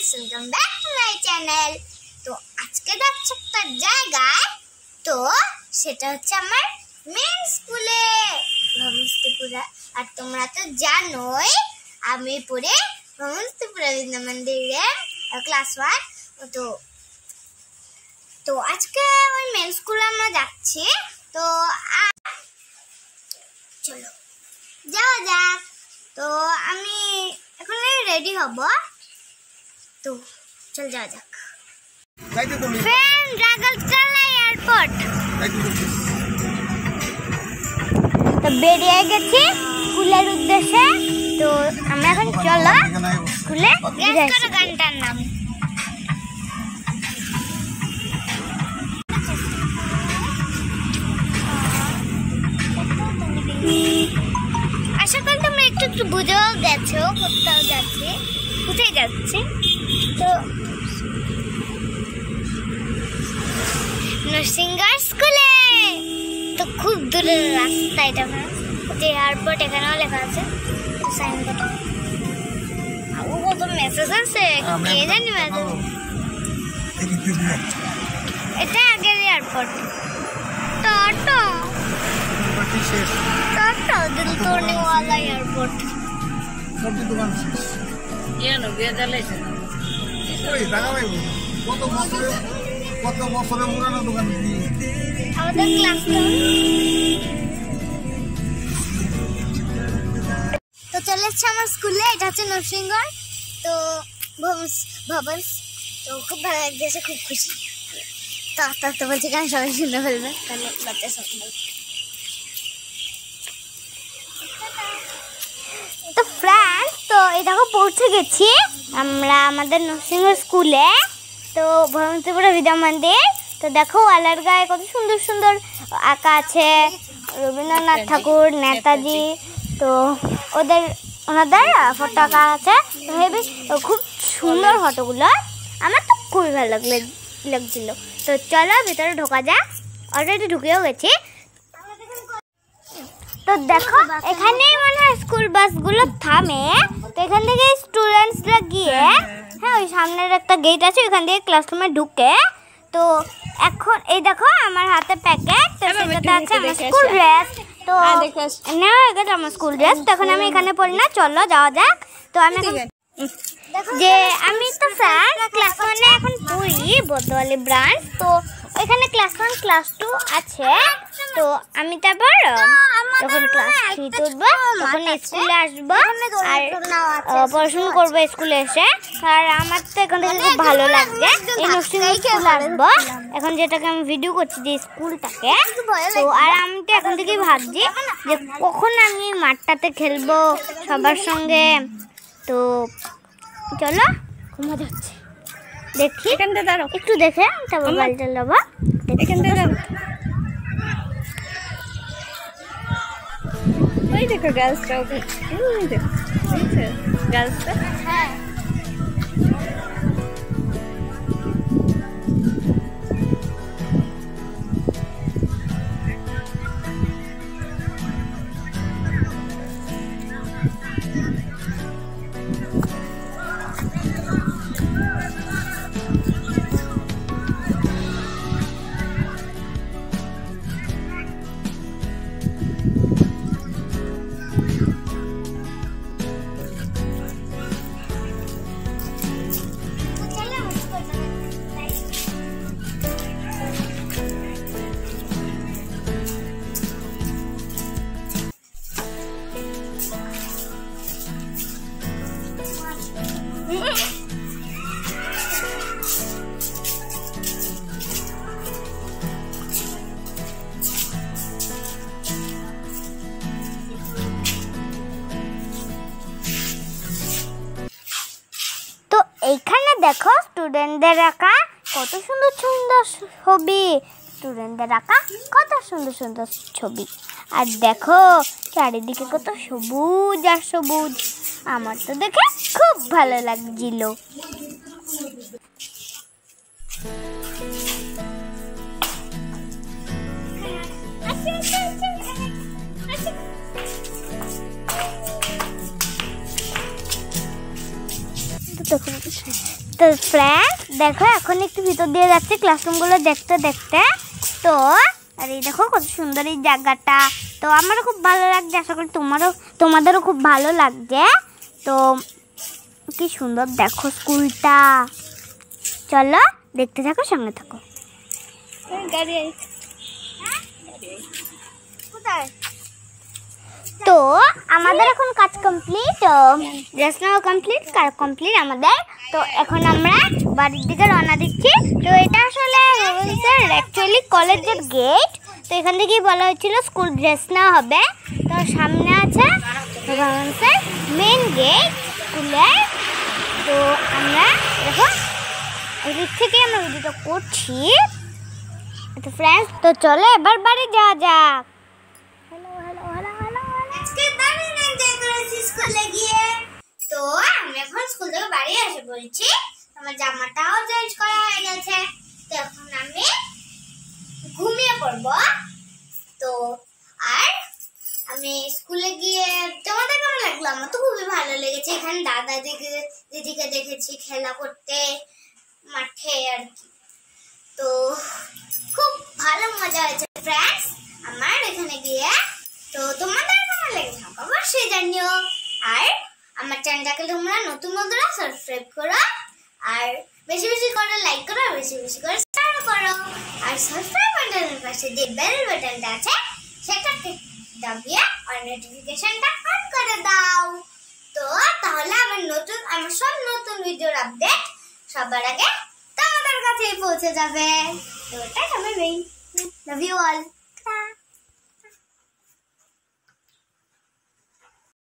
Guys, welcome back to my channel. তো আজকে যাচ্ছি একটা জায়গায়, তো সেটা হচ্ছে আমার মেন স্কুলে ভ্রমণস্ত্রীপুরা। আর তোমরা তো জানোই আমি পড়ে ভ্রমণস্ত্রীপুরা বিদ্যা মন্দিরে ক্লাস 1। তো আজকে ওই মেন স্কুলে আমরা যাচ্ছি। তো চলো যাওয়া যাক। তো আমি এখন রেডি হব, তো চল যাওয়া যাক। ফ্রেন্ড রাগলচালা এয়ারপোর্ট তো বেরিয়ে গেছি স্কুলের উদ্দেশ্যে। তো আমরা এখন চলো স্কুলে। গানটার নাম আশা করি তোমরা একটু বুঝেও গেছো কোথাও যাচ্ছি, কোথায় যাচ্ছি। তো নরসিংগড় স্কুলে, তো খুব দূরের রাস্তা এটা। যে এয়ারপোর্ট এখানেও লেখা আছে সাইনবোর্ড। ও কত মেসেজ আছে, কে জানি মেসেজ। এটা আগের এয়ারপোর্ট। টাটা टाटा दिल तोड़ने वाला एयरपोर्ट। छोटी दुकान ये नो गे चले से ओए दागा भाई কত বছরের পুরানো দোকান কি আমাদের ক্লাস তো চলে এসেছে আমার স্কুলে। এটা হচ্ছে নরসিংগড়, তো ভবন। তো খুব ভালো লাগছে, খুব খুশি। তো বলছি কেন সবাই শুনে ফেলবে, তাহলে বাচ্চা সব। তো ফ্রেন্ড, তো এই দেখো পৌঁছে গেছি আমরা আমাদের নরসিংগড় স্কুলে। তো ভ্রমণস্ত্রীপুরা বিদ্যা মন্দির। তো দেখো ওয়ালের গায়ে কত সুন্দর সুন্দর আঁকা আছে, রবীন্দ্রনাথ ঠাকুর, নেতাজি। তো ওনাদের ফটো আঁকা আছে। তো হেবি খুব সুন্দর ফটোগুলো, আমার তো খুবই ভালো লাগছিল। তো চলো ভিতরে ঢোকা যাক। অলরেডি ঢুকেও গেছি। তো দেখো এখানেই মনে হয় স্কুল বাসগুলো থামে। তো এখান থেকে স্টুডেন্টসরা গিয়ে, হ্যাঁ ওই সামনের একটা গেট আছে, ওইখান থেকে ক্লাসরুমে ঢুকে। তো এখন এই দেখো আমার হাতে প্যাকেট, তো সেটাতে আছে আমার স্কুল ড্রেস। তো নেওয়া হয়ে গেছে আমার স্কুল ড্রেস। তো এখন আমি এখানে পড়ি না, চলো যাওয়া যাক। তো আমি আমি তো ফ্রেন্ড ক্লাস 1-এ এখন পড়ি বদওয়ালি ব্রাঞ্চ। তো এখানে ক্লাস 1 ক্লাস 2 আছে। তো আমি তারপর যখন ক্লাস 3 উঠবো তখন স্কুলে আসবো আর পড়াশোনা করবো স্কুলে এসে। আর আমার তো এখান থেকে খুব ভালো লাগছে, এই নরসিংগড় স্কুলে আসবো এখন, যেটাকে আমি ভিডিও করছি যে স্কুলটাকে। তো আর আমি তো এখন থেকেই ভাবছি যে কখন আমি মাঠটাতে খেলবো সবার সঙ্গে। তো চলো, খুব মজা হচ্ছে। দেখি একটু দেখে তারপর বাড়ি চলে যাবো। ওই দেখো গার্লসটা, ওই দেখো গার্লসটা। হ্যাঁ এইখানে দেখো স্টুডেন্টদের আঁকা কত সুন্দর সুন্দর ছবি, স্টুডেন্টদের আঁকা কত সুন্দর সুন্দর ছবি। আর দেখো চারিদিকে কত সবুজ আর সবুজ, আমার তো দেখে খুব ভালো লাগছিল। দেখো তো ফ্রেন্ডস দেখো এখন একটু ভিতর দিয়ে যাচ্ছে ক্লাসরুমগুলো দেখতে দেখতে। তো আর এই দেখো কত সুন্দর এই জায়গাটা। তো আমারও খুব ভালো লাগছে, আশা করি তোমাদেরও খুব ভালো লাগছে। তো কি সুন্দর দেখো স্কুলটা। চলো দেখতে থাকো, সঙ্গে থাকো। তো আমাদের এখন কাজ কমপ্লিট, ড্রেস নেওয়া কমপ্লিট আমাদের। তো এখন আমরা বাড়ির দিকে রওনা দিচ্ছি। তো এটা আসলে অ্যাকচুয়ালি কলেজের গেট। তো এখান থেকেই বলা হয়েছিল স্কুল ড্রেস নেওয়া হবে। তো সামনে আছে মেন গেট স্কুলের। তো আমরা দেখো এদিক থেকে আমরা ভিডিওটা করছি। তো ফ্রেন্ডস তো চলো এবার বাড়ি যাওয়া যাক। তো আমি এখন স্কুল থেকে বাড়ি এসে বলছি, আমার জামাটাও চেঞ্জ করা হয়ে গেছে। তো এখন আমি ঘুমিয়ে পড়বো। তো আর আমি স্কুলে গিয়ে তোমাদের কেমন লাগলো? আমার তো খুবই ভালো লেগেছে। এখানে দাদা দিদিকে দেখেছি খেলা করতে মাঠে আর কি। তো খুব ভালো মজা হয়েছে ফ্রেন্ডস আমার এখানে গিয়ে। তো তোমাদের কেমন লেগেছে অবশ্যই জানিও। আর আমার চ্যানেলটাকে তোমরা নতুন বন্ধুরা সাবস্ক্রাইব করো, আর বেশি বেশি করে লাইক করো, বেশি বেশি করে শেয়ার করো। আর সাবস্ক্রাইব বাটনের পাশে যে বেল বাটনটা আছে সেটাকে দাবিয়ে আর নোটিফিকেশনটা অন করে দাও। তো তাহলে আমার সব নতুন ভিডিওর আপডেট সবার আগে তোমাদের কাছেই পৌঁছে যাবে। তো tata bye bye, love you all.